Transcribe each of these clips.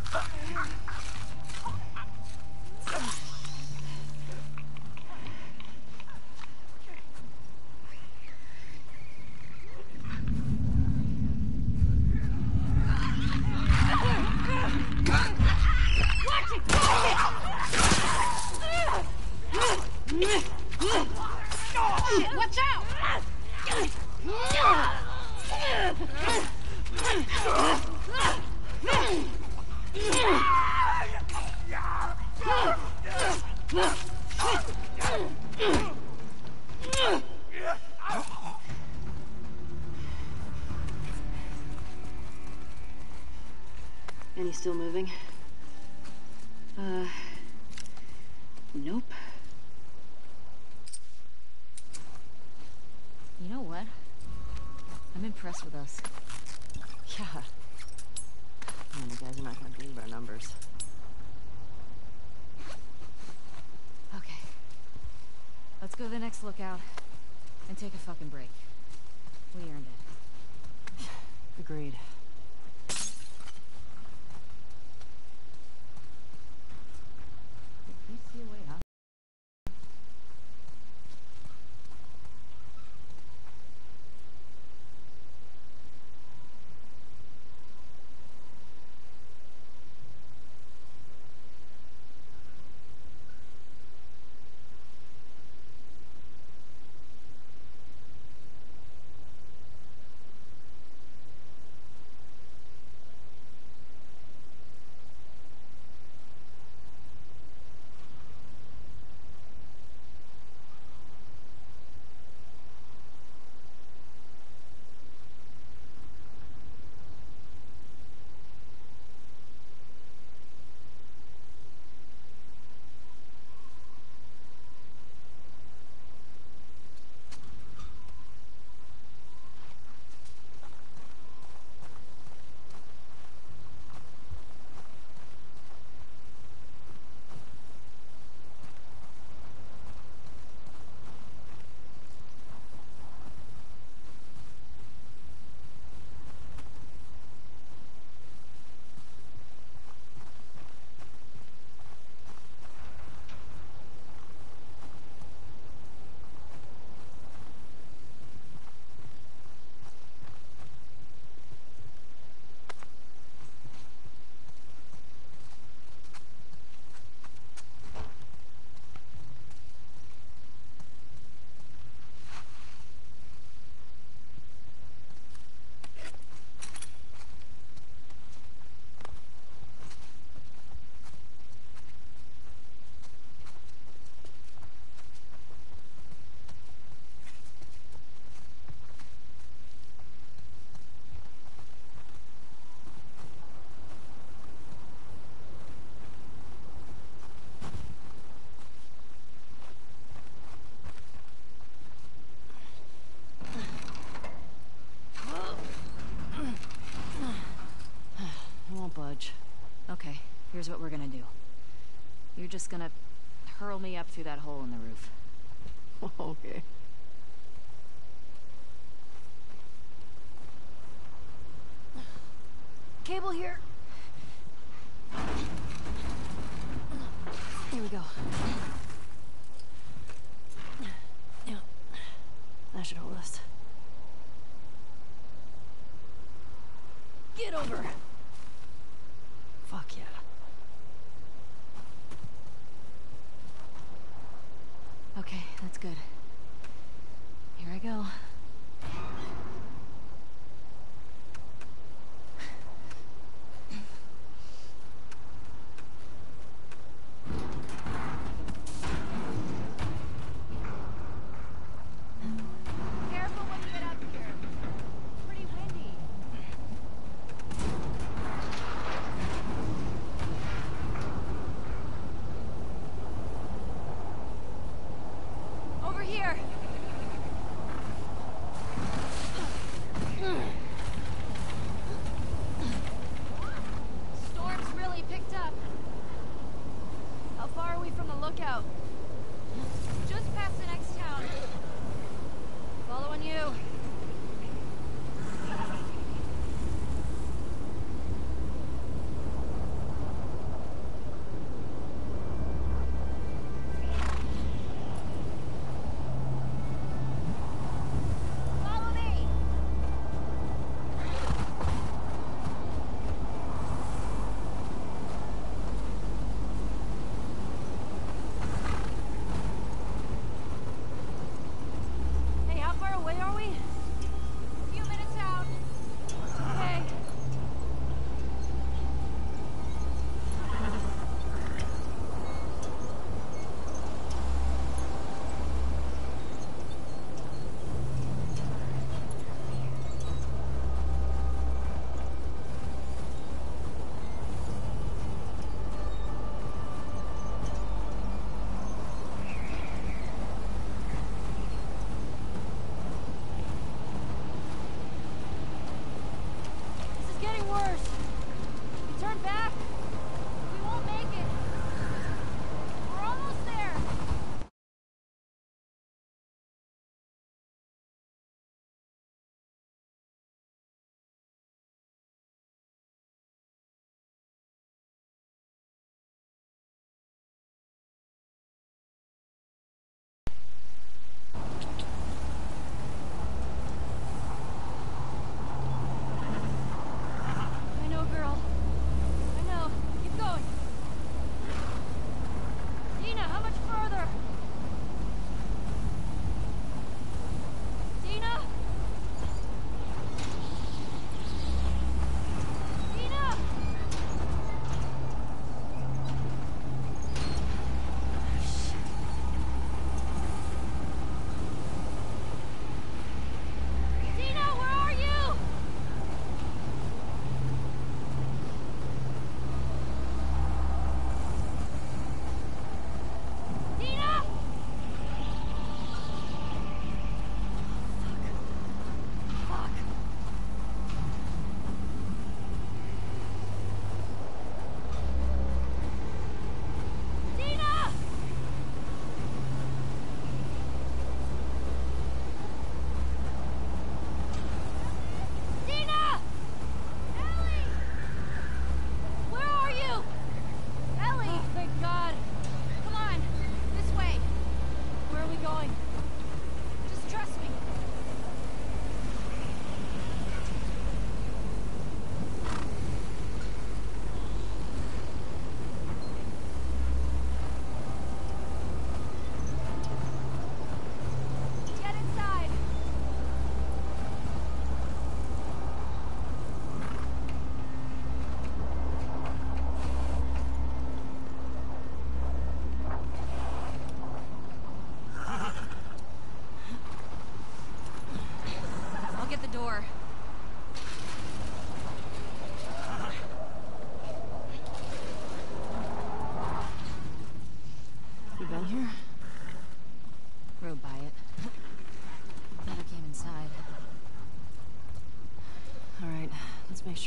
And he's still moving? Nope. You know what? I'm impressed with us. Yeah. Man, the guys are not gonna believe our numbers. Okay. Let's go to the next lookout and take a fucking break. We earned it. Agreed. At least see a way out. Budge. Okay, here's what we're gonna do. You're just gonna hurl me up through that hole in the roof. Okay. Cable here. Here we go. Yeah. That should hold us. Get over. Fuck yeah. Okay, that's good. Here I go. Careful when you get up here. Pretty windy. Over here. Storm's really picked up. How far are we from the lookout? Just past the next town. Following you.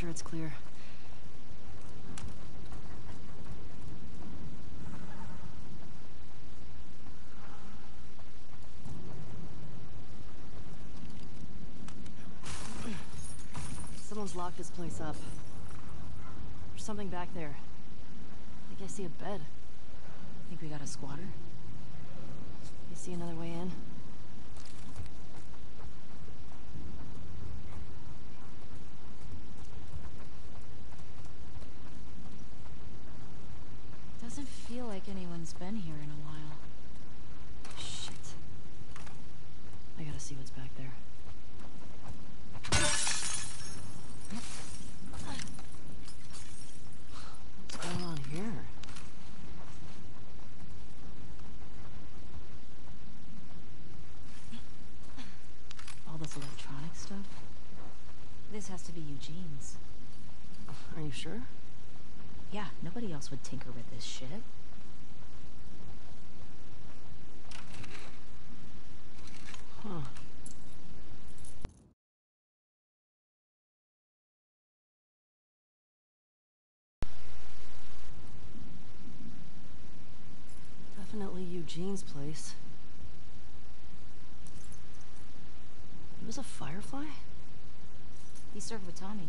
sure it's clear. Someone's locked this place up. There's something back there. I think I see a bed. Think we got a squatter? You see another way in? Doesn't feel like anyone's been here in a while. Shit. I gotta see what's back there. What's going on here? All this electronic stuff? This has to be Eugene's. Are you sure? Yeah, nobody else would tinker with this shit. Huh. Definitely Eugene's place. It was a Firefly? He served with Tommy.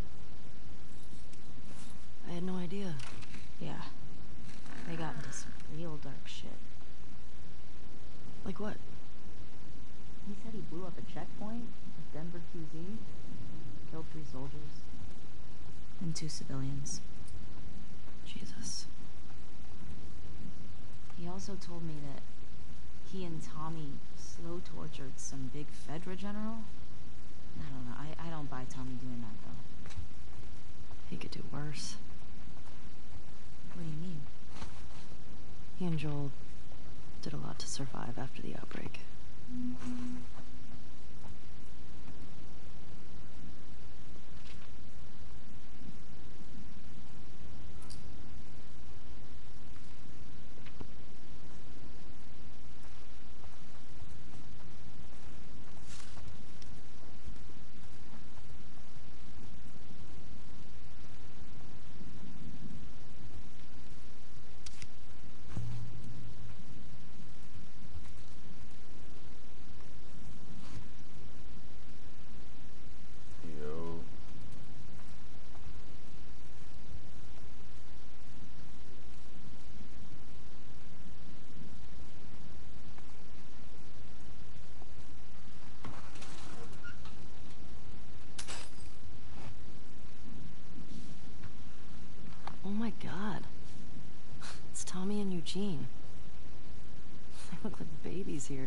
I had no idea. Yeah. They got into some real dark shit. Like what? He said he blew up a checkpoint at Denver QZ. Killed 3 soldiers. And 2 civilians. Jesus. He also told me that he and Tommy slow tortured some big Fedra general. I don't know. I don't buy Tommy doing that, though. He could do worse. What do you mean? He and Joel did a lot to survive after the outbreak. Yo. Oh my god. It's Tommy and Eugene. They look like babies here.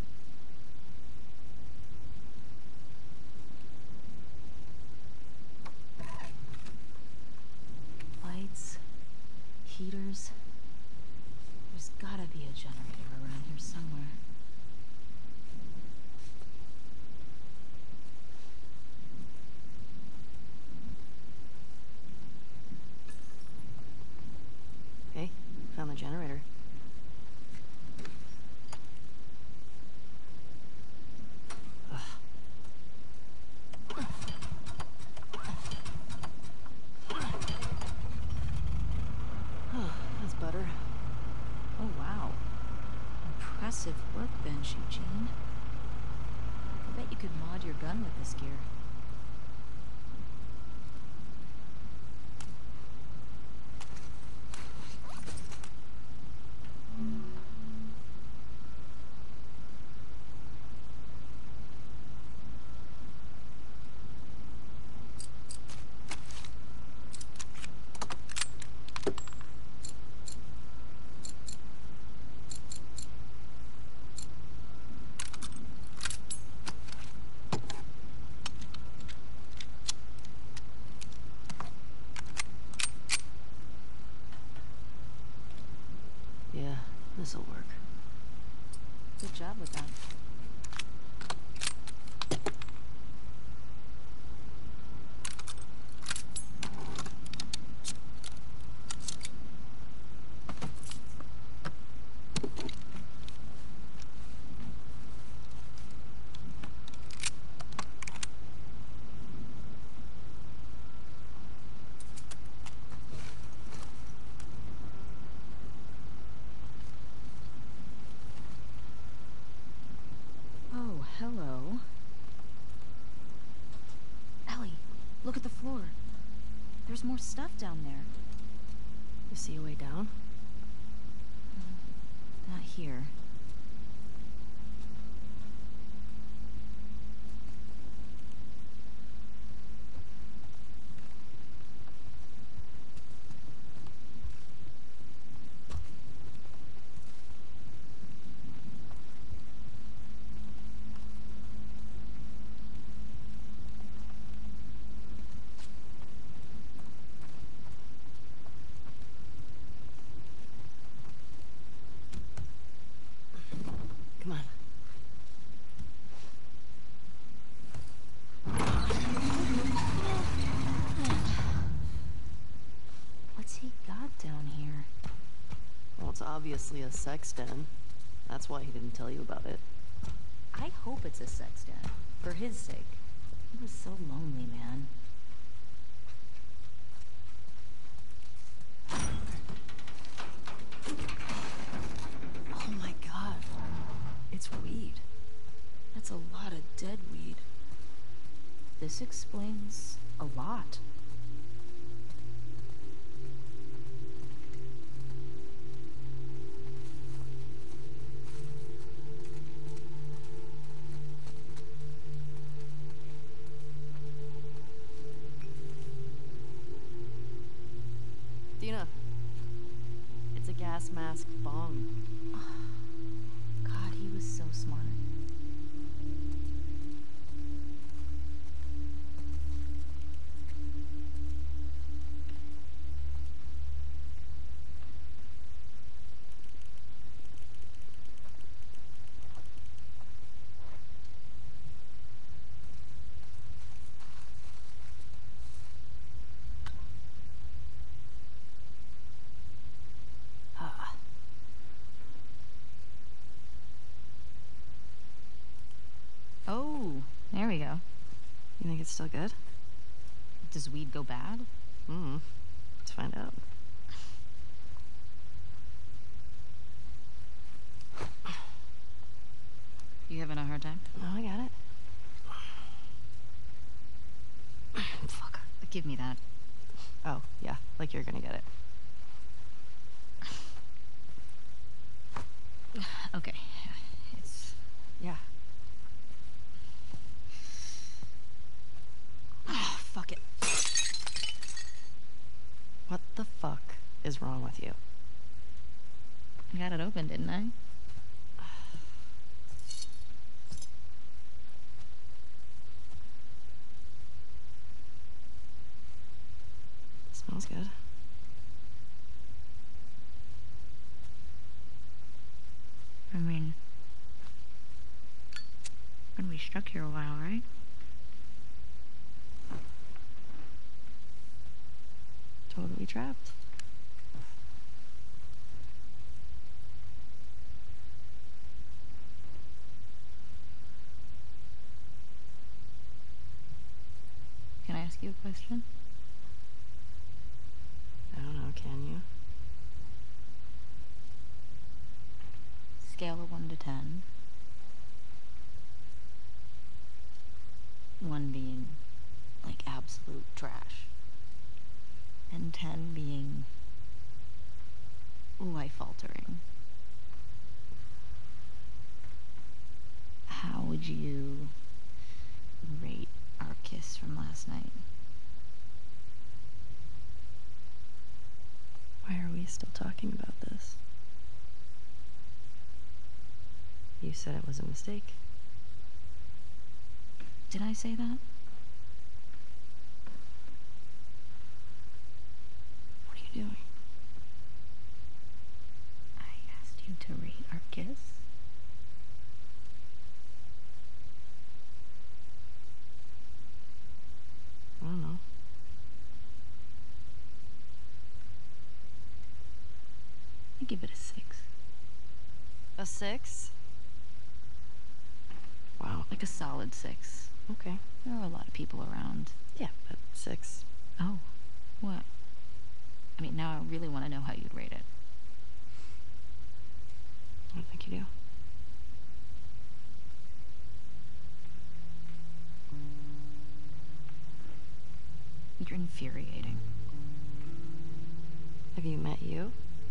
Lights, heaters. There's gotta be a generator around here somewhere. Okay, found the generator. Ugh. That's better. Oh, wow. Impressive workbench, Eugene. I bet you could mod your gun with this gear. Yeah, this'll work. Good job with that. stuff down there. You see a way down? Not here. Come on. What's he got down here? Well, it's obviously a sex den. That's why he didn't tell you about it. I hope it's a sex den. For his sake. He was so lonely, man. Oh my god. It's weed. That's a lot of dead weed. This explains a lot. Dina. It's a gas mask bong. God, he was so smart. Ah. Oh, there we go. You think it's still good? Does weed go bad? Let's find out. You having a hard time? No, I got it. Fuck. Give me that. Oh, yeah, like you're gonna get it. Okay. It's... Yeah. Oh, fuck it. What the fuck is wrong with you? I got it open, didn't I? Smells good. I mean... Gonna be stuck here a while, right? Totally trapped. Can I ask you a question? I don't know, can you? Scale of 1 to 10. 1 being, like, absolute trash. And 10 being life-altering. How would you rate our kiss from last night? Why are we still talking about this? You said it was a mistake. Did I say that? What are you doing? I asked you to rate our kiss. I don't know. I give it a 6. A 6? Wow. Like a solid 6. Okay. There are a lot of people around. Yeah, but 6. Oh, what? I mean, now I really want to know how you'd rate it. I don't think you do. You're infuriating. Have you met you?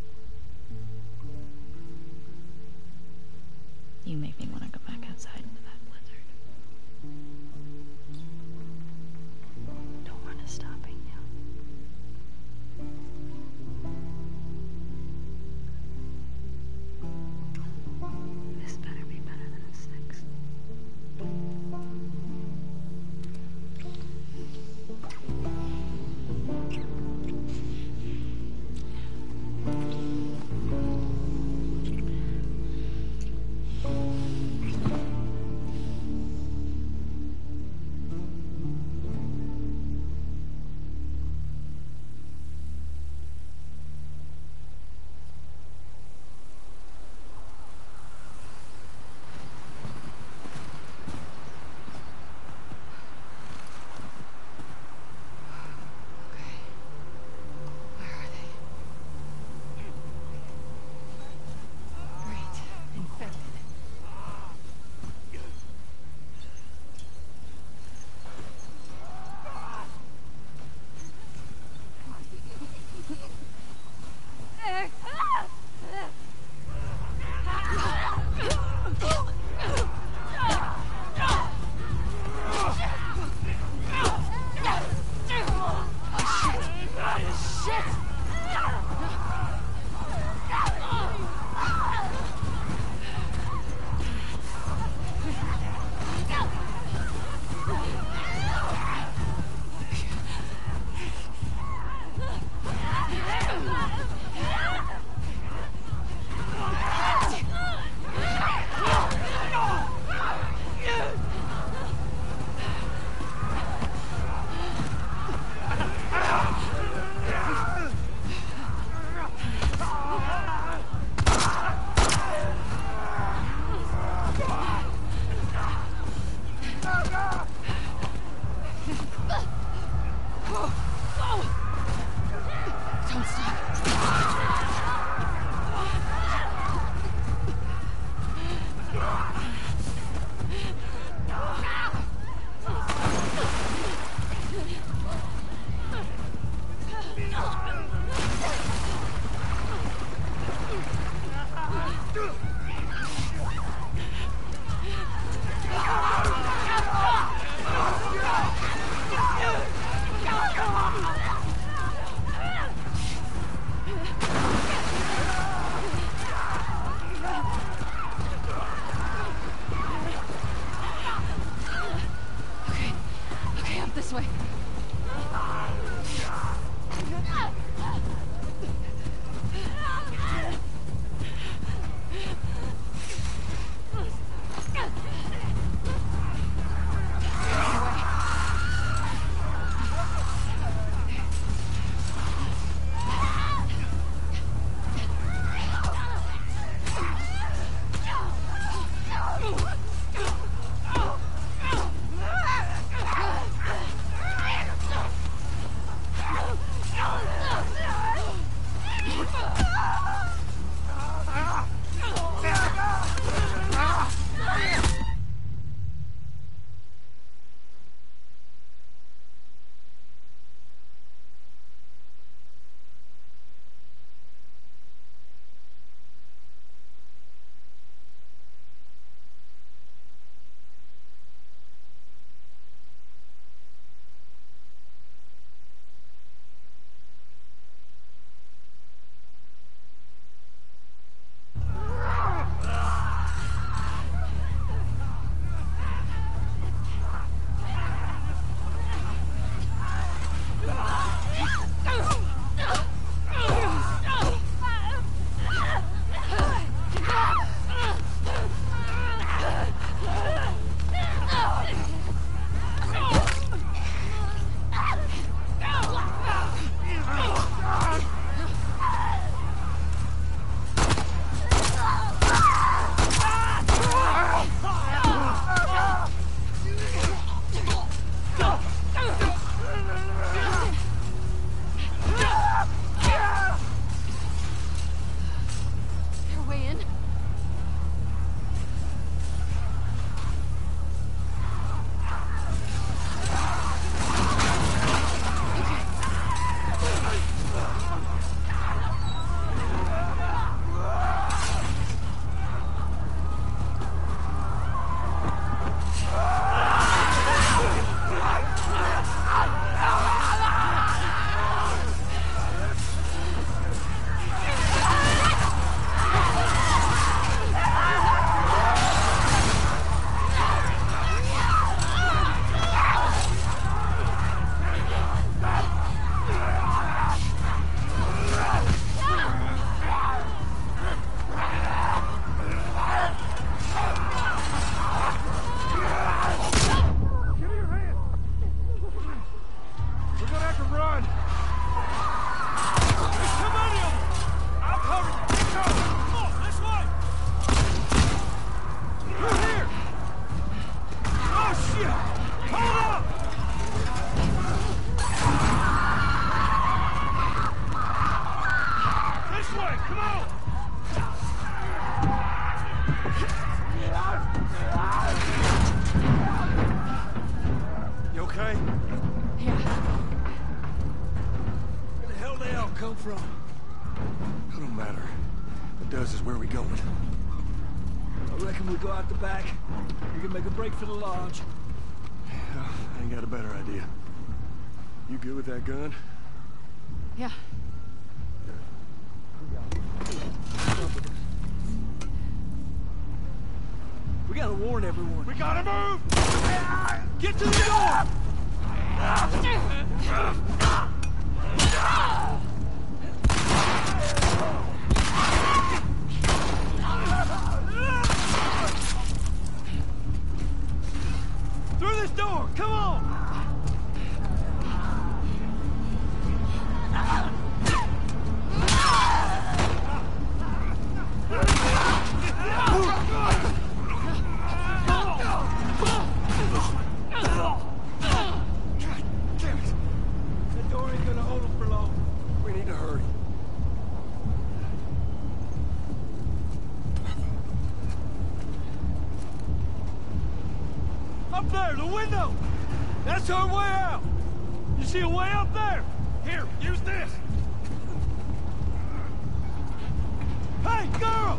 You make me want to go back outside into that blizzard. No one is stopping you. This better be better than a 6. Come on! You okay? Yeah. Where the hell they all come from? It don't matter. What does is where we going. I reckon we go out the back. We can make a break for the lodge. Yeah, I ain't got a better idea. You good with that gun? Yeah. We gotta warn everyone. We gotta move! Get to the door! Through this door! Come on! Damn it! That door ain't gonna hold them for long. We need to hurry. Up there, the window! That's our way out! You see a way up there? Here, use this! Hey, girl!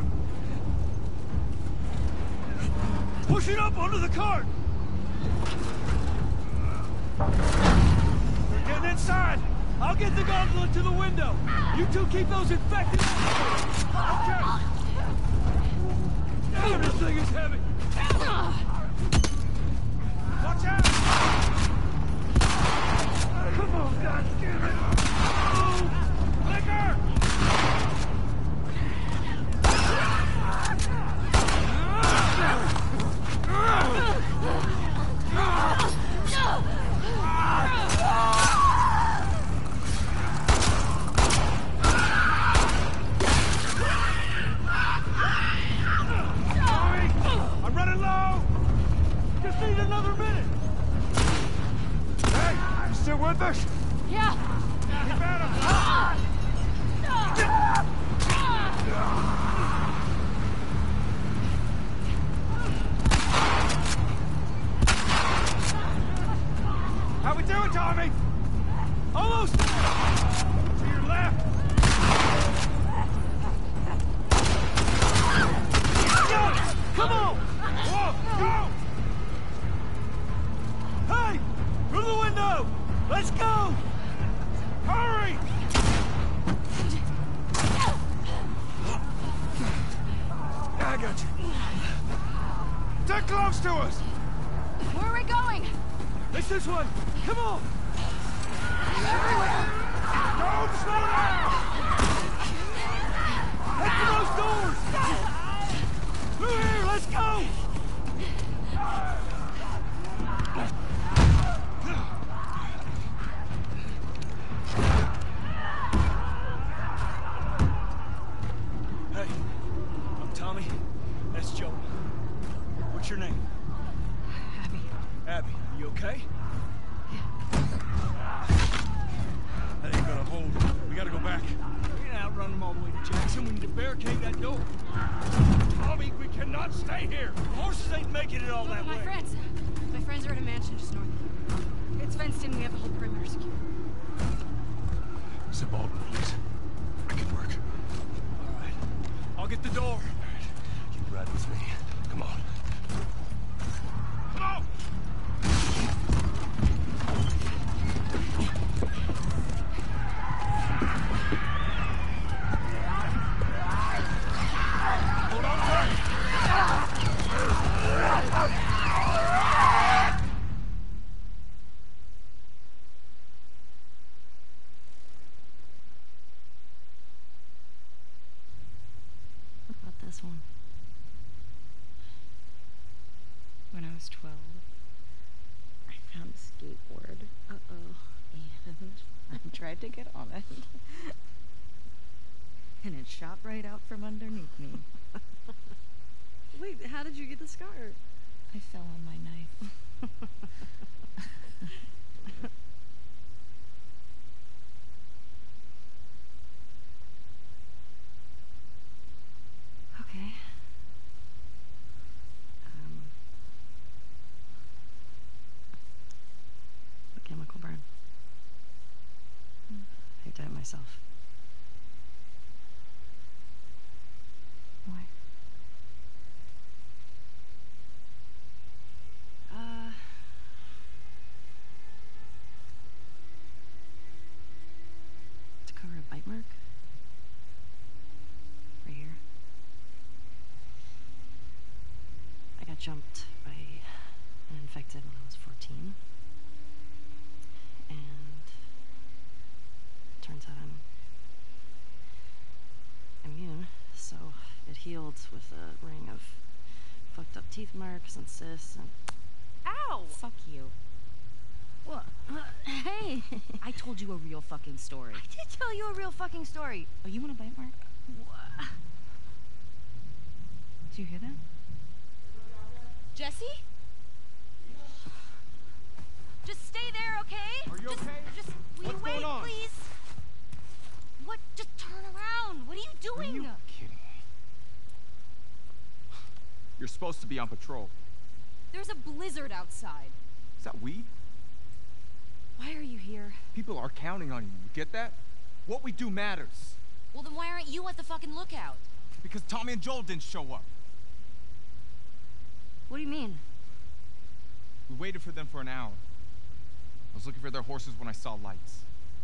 Push it up onto the cart! We're getting inside! I'll get the gondola to the window! You two keep those infected! Okay! Damn, this thing is heavy! Watch out! Come on, goddammit! Oh, liquor! I'm running low! Just need another minute! Hey, you still with us? Yeah. Keep at him! How we doing, Tommy? Almost! To your left! Go! Come on! Whoa! Go! Hey! Through the window! Let's go! Hurry! I got you. They're close to us! Where are we going? It's this way! Come on! Don't slow down! Head for those doors! Through here! Let's go! Hey, I'm Tommy. That's Joe. What's your name? Abby. Abby. You okay? That ain't gonna hold. We gotta go back. We can outrun them all the way to Jackson. We need to barricade that door. Tommy, we cannot stay here! Horses ain't making it all that My way. friends. My friends are at a mansion just north. It's fenced in. We have the whole perimeter secure. Send Baldwin, please. I can work. All right. I'll get the door. All right. You ride with me. Come on. Come on! Hold on tight. What about this one? When I was 12, I found a skateboard. Uh-oh. And I tried to get on it. And it shot right out from underneath me. Wait, how did you get the scar? I fell on my knife. myself. Why? To cover a bite mark. Right here. I got jumped by an infected when I was 14. And turns out I'm immune, so it healed with a ring of fucked up teeth marks and cysts and... Ow! Fuck you. What? Hey! I told you a real fucking story. I did tell you a real fucking story. Oh, you want a bite mark? What? Do you hear that? Jesse? Just stay there, okay? Are you okay? Just will What's you wait, going on? please? What? Just turn around. What are you doing? Kidding me? You're supposed to be on patrol. There's a blizzard outside. Is that weed? Why are you here? People are counting on you. You get that? What we do matters. Well, then why aren't you at the fucking lookout? Because Tommy and Joel didn't show up. What do you mean? We waited for them for an hour. I was looking for their horses when I saw lights.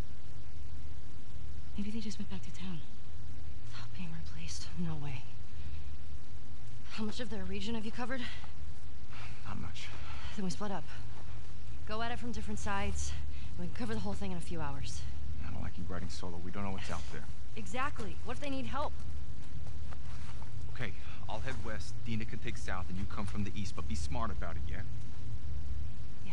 Maybe they just went back to town. Without being replaced? No way. How much of their region have you covered? Not much. Then we split up. Go at it from different sides. We can cover the whole thing in a few hours. I don't like you riding solo. We don't know what's out there. Exactly. What if they need help? Okay, I'll head west. Dina can take south, and you come from the east. But be smart about it, yeah? Yeah.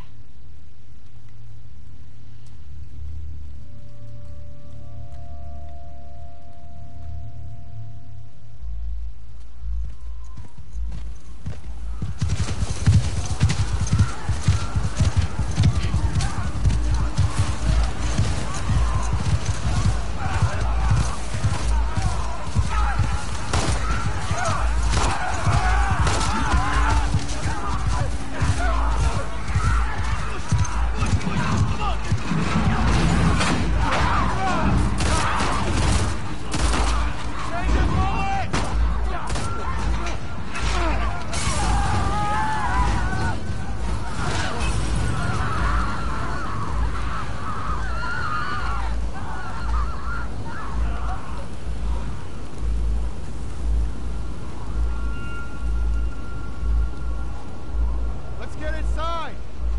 Let's get inside!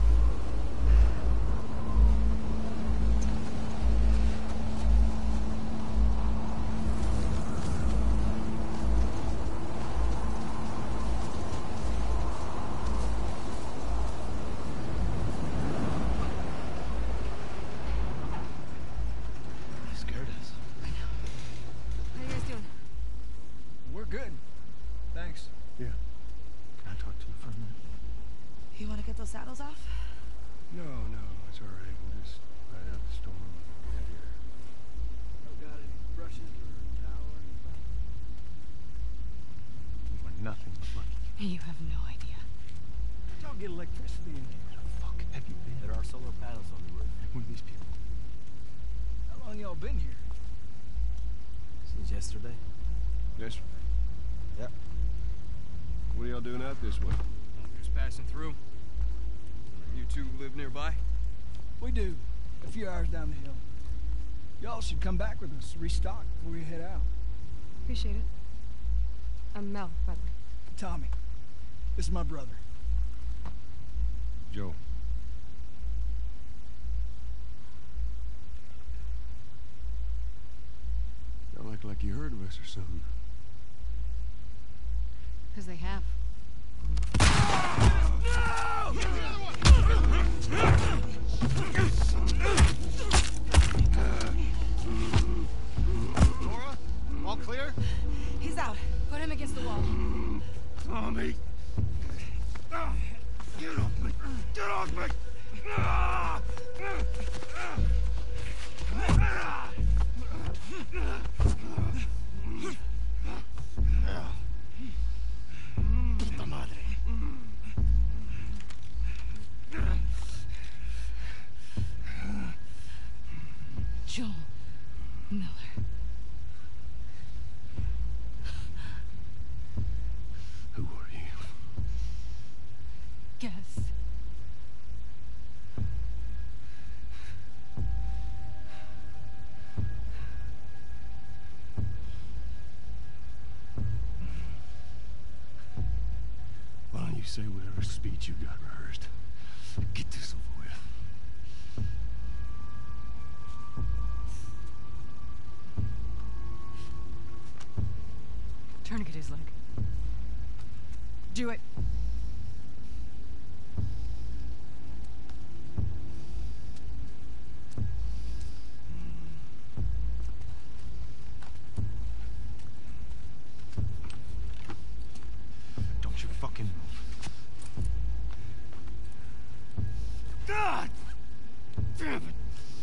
They scared us. How you guys doing? We're good. Thanks. Yeah. Can I talk to you for a minute? You want to get those saddles off? No, it's all right. We'll just ride out the storm and get here. Got any brushes or a towel or anything? We want nothing but money. You have no idea. Don't get electricity in here. Where the fuck have you been? There are solar panels on the roof. Who are these people? How long y'all been here? Since yesterday? Yesterday. Yep. What are y'all doing out this way? Just passing through. You two live nearby? We do. A few hours down the hill. Y'all should come back with us, restock before we head out. Appreciate it. I'm Mel, by the way. Tommy, this is my brother. Joe. Y'all act like you heard of us or something. Because they have. Laura? All clear? He's out. Put him against the wall. Tommy! Get off me! Get off me! Puta madre. Joel. say whatever speech you got rehearsed. Get this over with. Tourniquet his leg. Do it. Don't you fucking move. God damn it!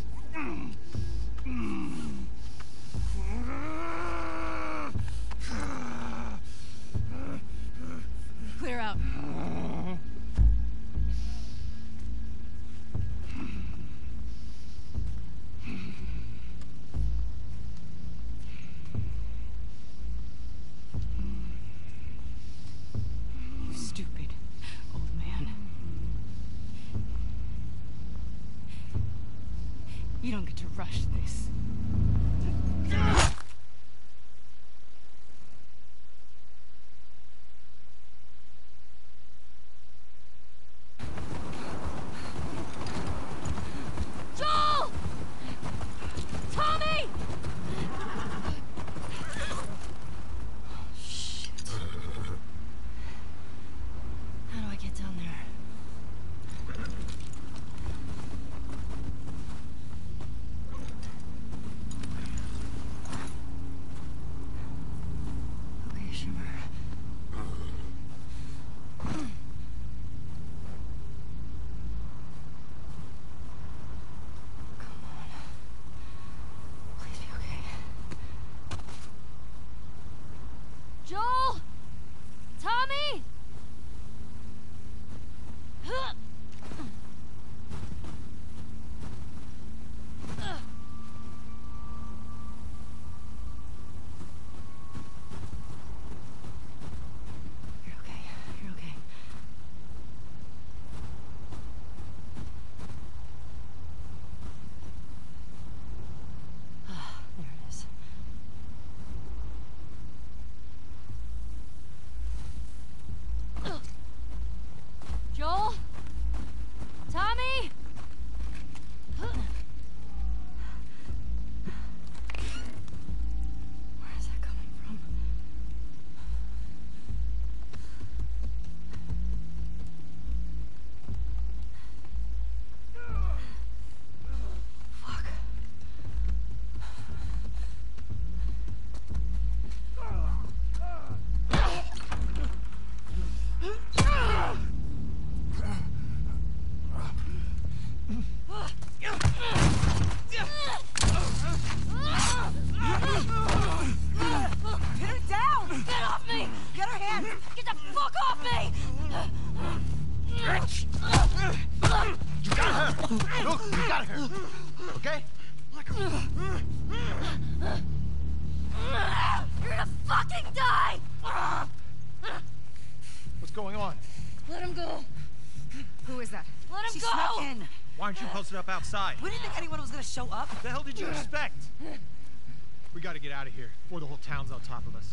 Clear out. You stupid old man. You don't get to rush this. Joel! Tommy! How do I get down there? Okay, Shimmer. Come on. Please be okay. Joel! Tommy! You're okay. You're okay. There it is. Joel? Tommy? Where is that coming from? Fuck. Pin her down! Get off me! Get her hands! Get the fuck off me! You got her! Look, you got her! Okay? You're gonna fucking die! What's going on? Let him go! Who is that? Let him She go! snuck in. Why aren't you posted up outside? We didn't think anyone was gonna show up. What the hell did you expect? We gotta get out of here before the whole town's on top of us.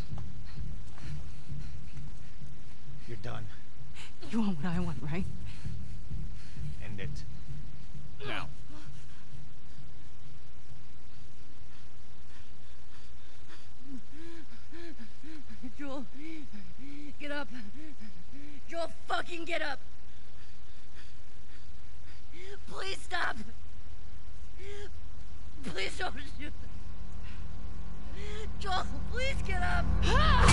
You're done. You want what I want, right? End it. Now. Joel, get up. Joel, fucking get up. Please stop. Please don't shoot. Joel, please get up. No!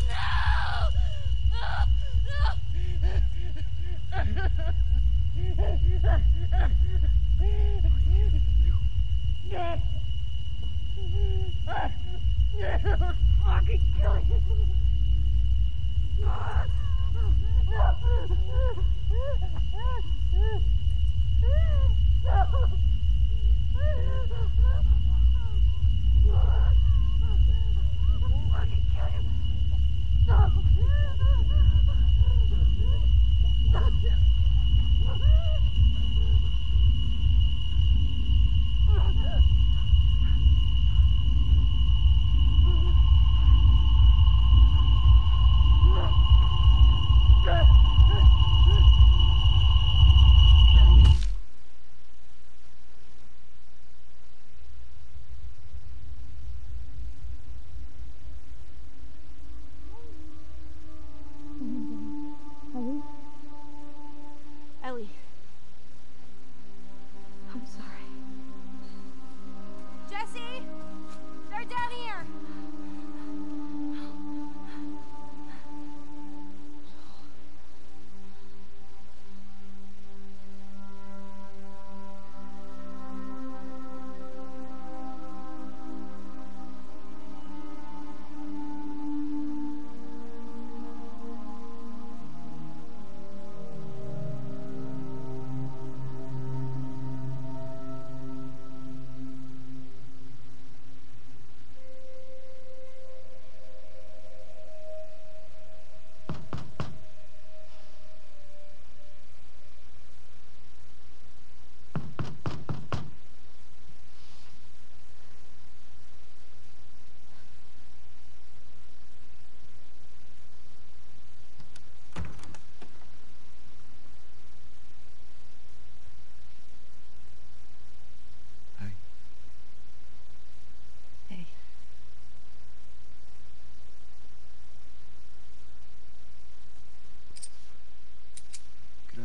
Fucking kill you.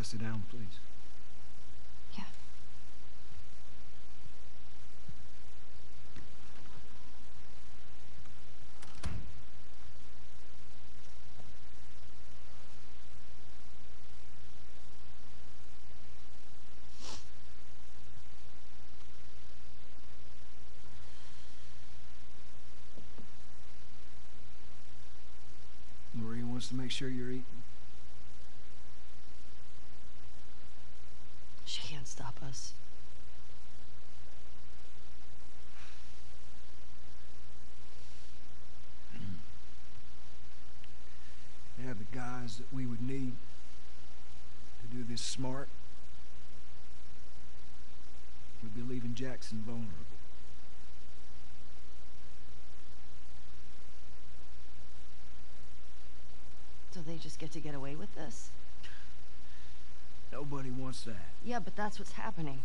sit down, please? Yeah. Maria wants to make sure you're eating. She can't stop us. They have the guys that we would need to do this smart. We'd be leaving Jackson vulnerable. So they just get to get away with this? Nobody wants that. Yeah, but that's what's happening.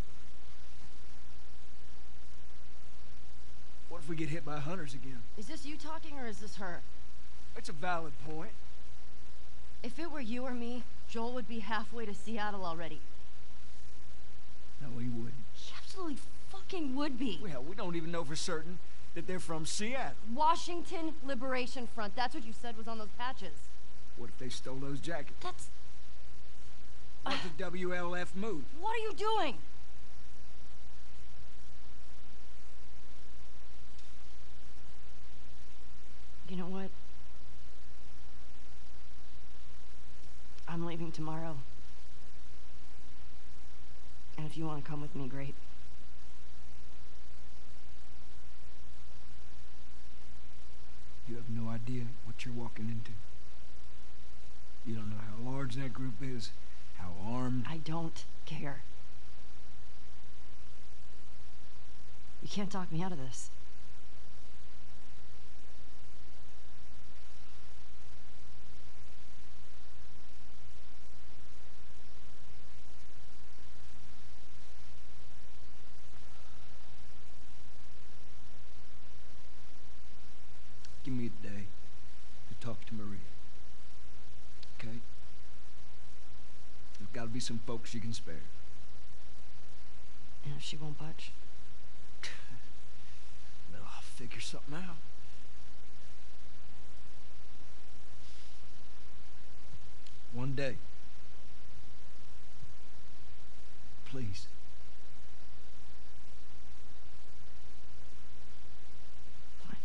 What if we get hit by hunters again? Is this you talking or is this her? It's a valid point. If it were you or me, Joel would be halfway to Seattle already. No, he wouldn't. He absolutely fucking would be. Well, we don't even know for certain that they're from Seattle. Washington Liberation Front. That's what you said was on those patches. What if they stole those jackets? That's... What if the WLF moved? What are you doing? You know what? I'm leaving tomorrow. And if you want to come with me, great. You have no idea what you're walking into. You don't know how large that group is, how armed. I don't care. You can't talk me out of this. Give me a day to talk to Maria. Okay? There's got to be some folks you can spare. And if she won't budge? Well, I'll figure something out. One day. Please. Fine.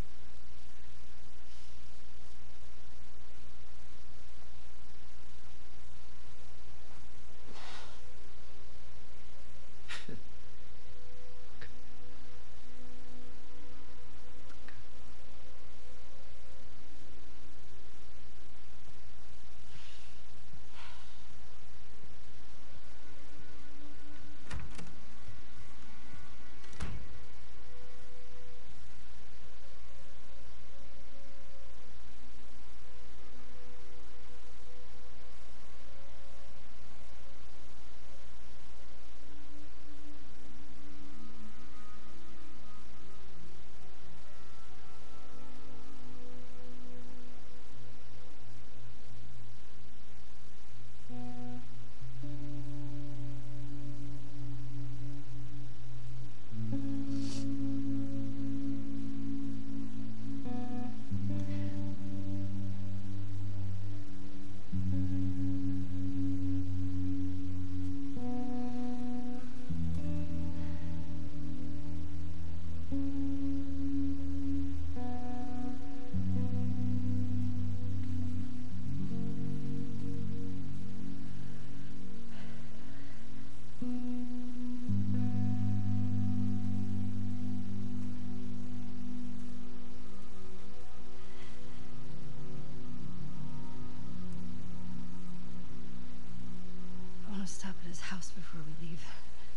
I want to stop at his house before we leave.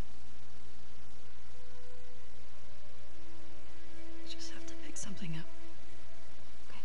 I just have to pick something up. Okay.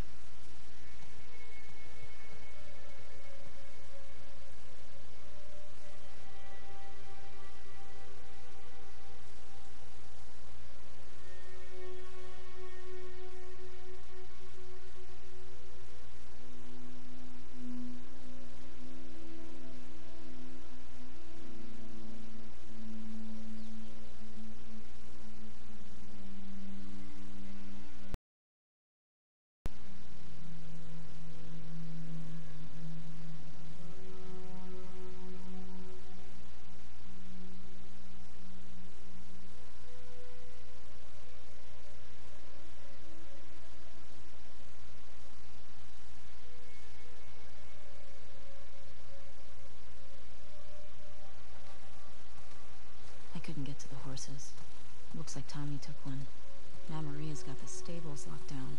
horses. Looks like Tommy took one. Now Maria's got the stables locked down.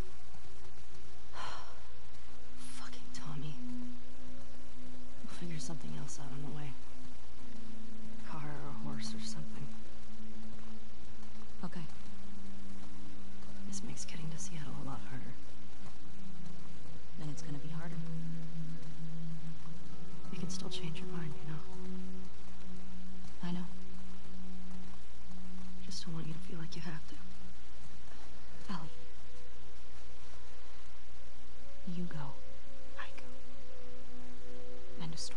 Fucking Tommy. We'll figure something else out on the way. Car or a horse or something. Okay. This makes getting to Seattle a lot harder. Then it's gonna be harder. You can still change your mind, you know? I know. Just don't want you to feel like you have to. Ellie. You go. I go. End of story.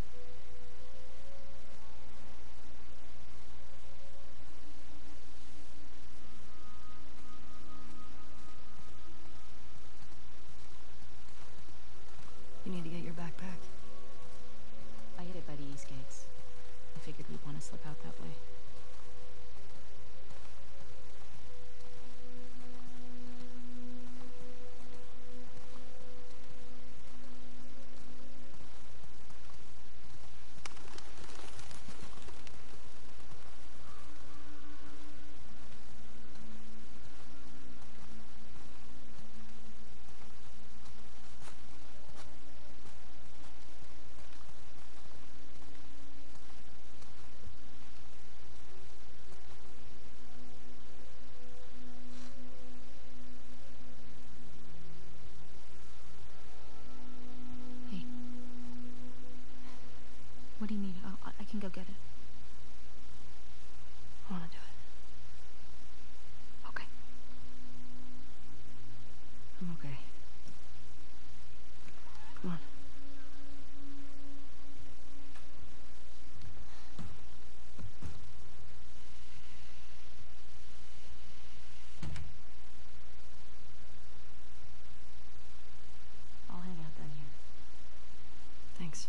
You need to get your backpack. I hid it by the east gates. I figured we'd want to slip out that way. Hey. What do you need? I can go get it. I want to do it. Okay. I'm okay. Come on. I'll hang out down here. Thanks.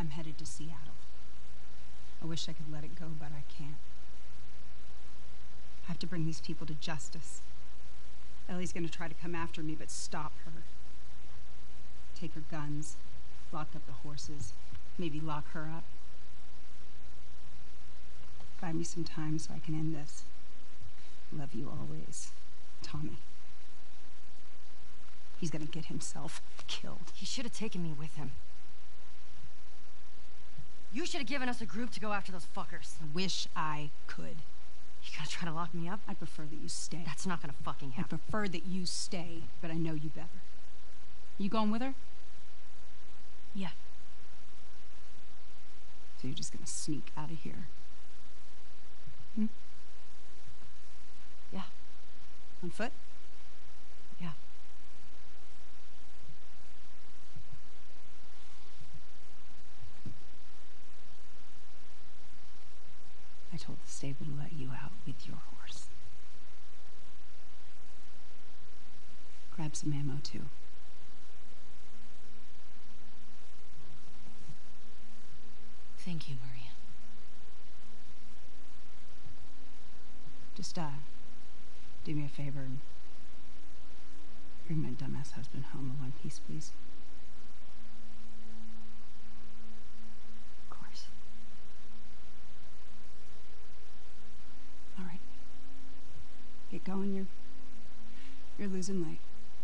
I'm headed to Seattle. I wish I could let it go, but I can't. I have to bring these people to justice. Ellie's gonna try to come after me, but stop her. Take her guns, lock up the horses, maybe lock her up. Buy me some time so I can end this. Love you always, Tommy. He's gonna get himself killed. He should have taken me with him. You should have given us a group to go after those fuckers. I wish I could. You gonna try to lock me up? I prefer that you stay. That's not gonna fucking I happen. prefer that you stay, but I know you better. You going with her? Yeah. So you're just gonna sneak out of here? Hmm? Yeah. On foot? Yeah. I told the stable to let you out with your horse. Grab some ammo, too. Thank you, Maria. Just, do me a favor and bring my dumbass husband home in one piece, please. Of course. All right. Get going, you're losing light.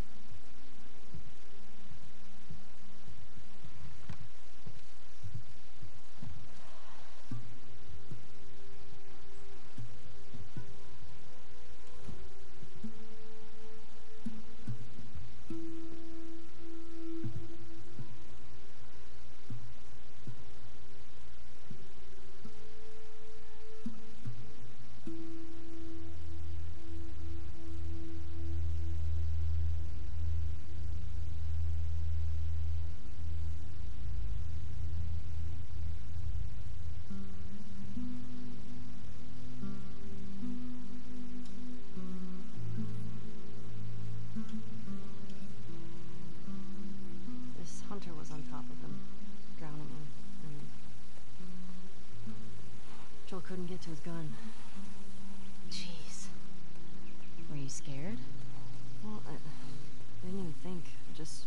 This hunter was on top of him, drowning him, and Joel couldn't get to his gun. Jeez. Were you scared? Well, I didn't even think. I just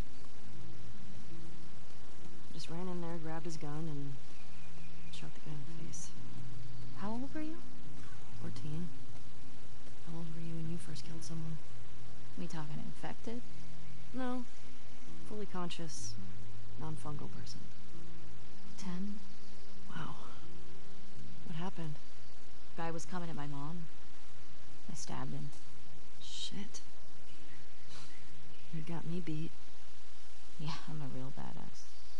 ran in there, grabbed his gun, and shot the guy in the face. How old were you? 14. How old were you when you first killed someone? We talking infected? No. Fully conscious, non-fungal person. 10? Wow. What happened? Guy was coming at my mom. I stabbed him. Shit. You got me beat. Yeah, I'm a real badass.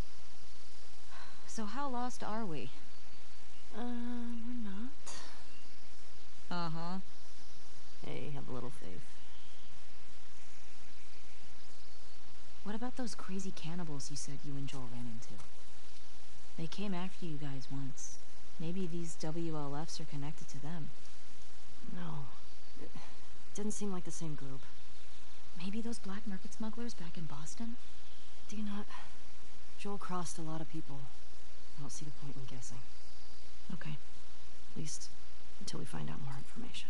So how lost are we? We're not. Uh-huh. Hey, have a little faith. What about those crazy cannibals you said you and Joel ran into? They came after you guys once. Maybe these WLFs are connected to them. No. It didn't seem like the same group. Maybe those black market smugglers back in Boston? Do you not? Joel crossed a lot of people. I don't see the point in guessing. Okay. At least until we find out more information.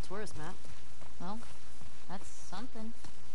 tourist map. Well, that's something.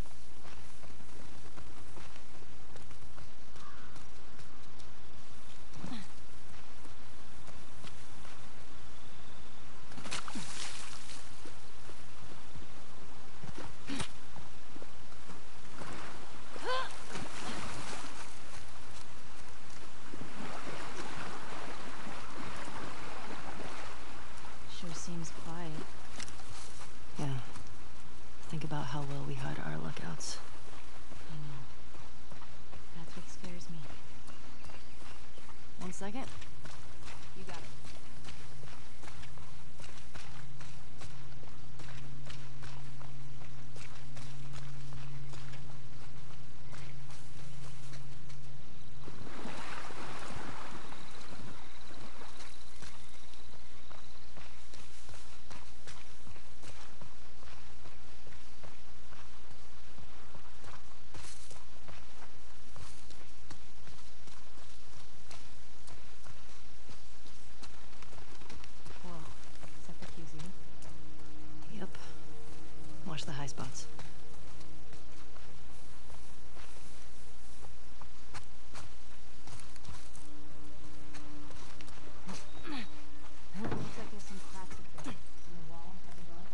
Sure seems quiet. Yeah. Think about how well we hide our lookouts. I know. That's what scares me. 1 second. You got it. Whoa. Is that the QZ? Yep. Watch the high spots. Looks like there's some cracks up there. In the wall, up above.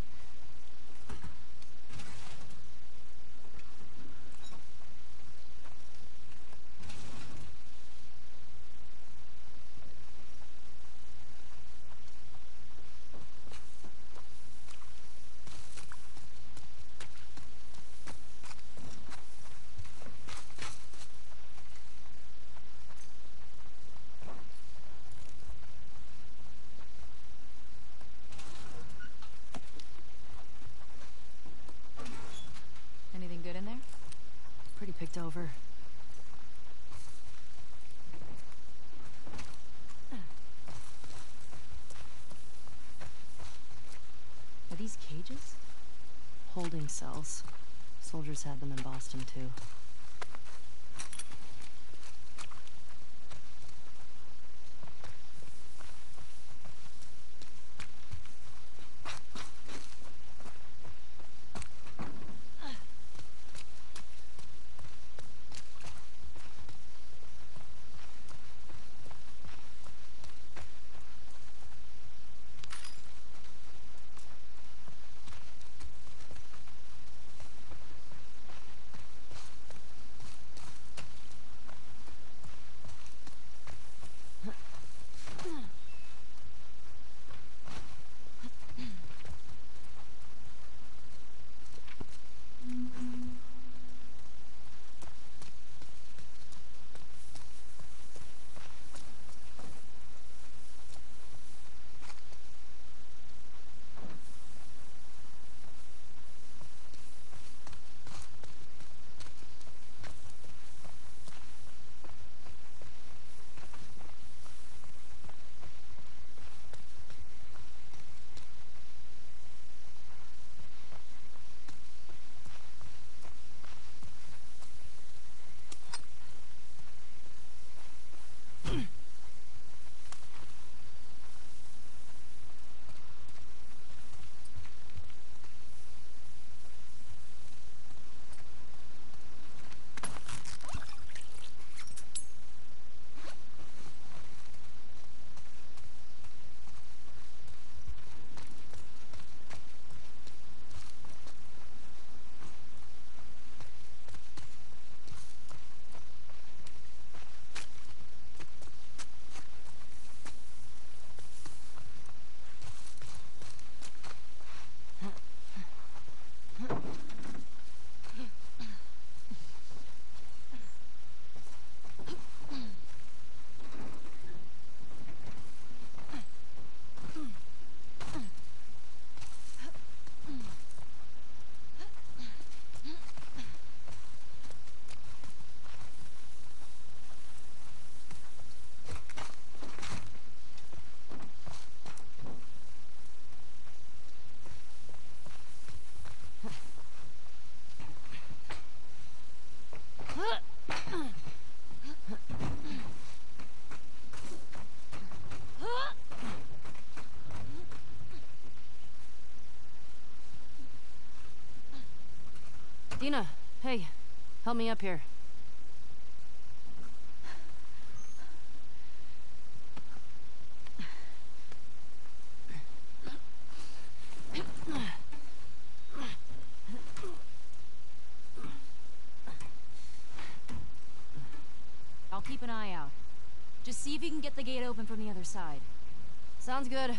Anything good in there? Pretty picked over. Are these cages? Holding cells. Soldiers had them in Boston, too. Lena, hey, help me up here. I'll keep an eye out. Just see if you can get the gate open from the other side. Sounds good.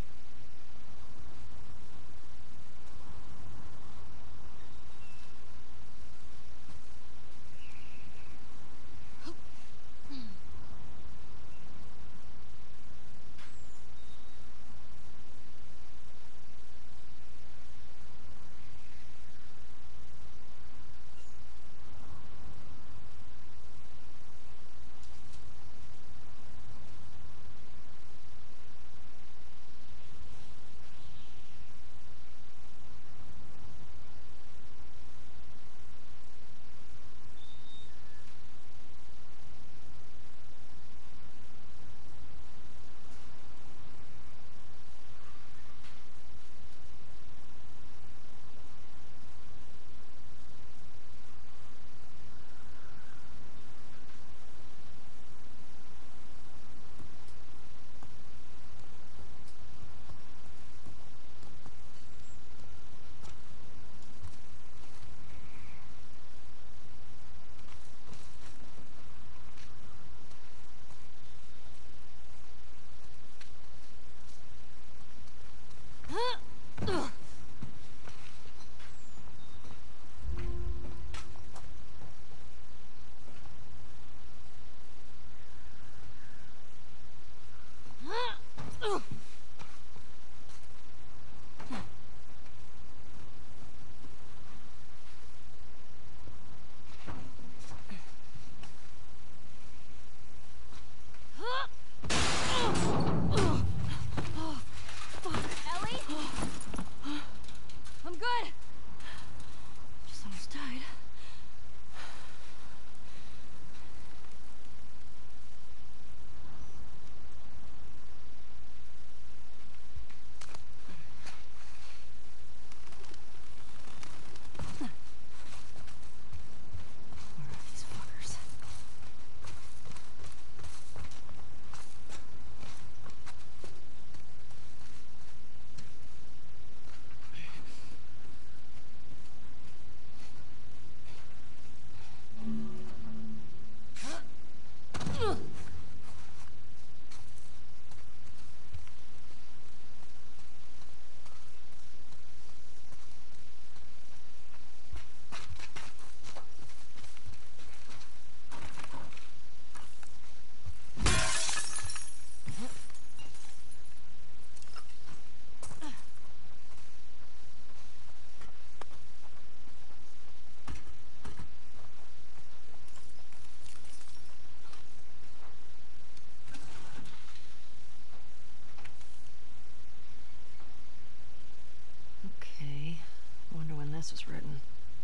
this was written.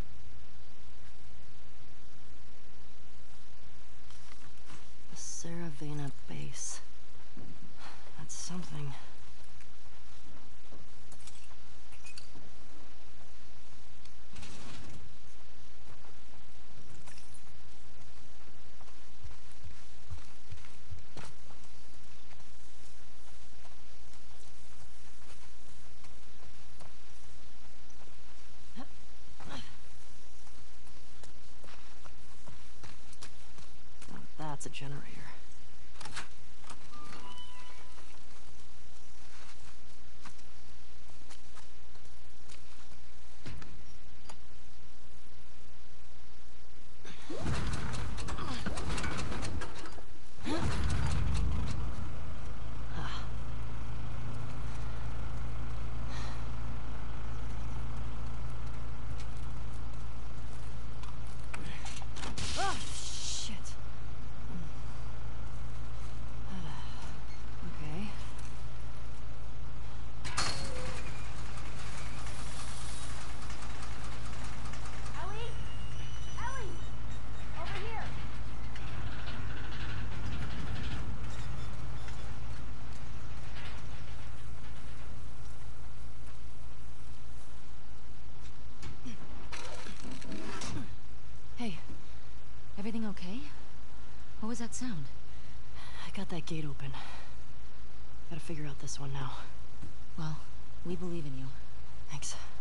The Saravena base. That's something. That's a generator. got that gate open. Gotta figure out this one now. Well, we believe in you. Thanks.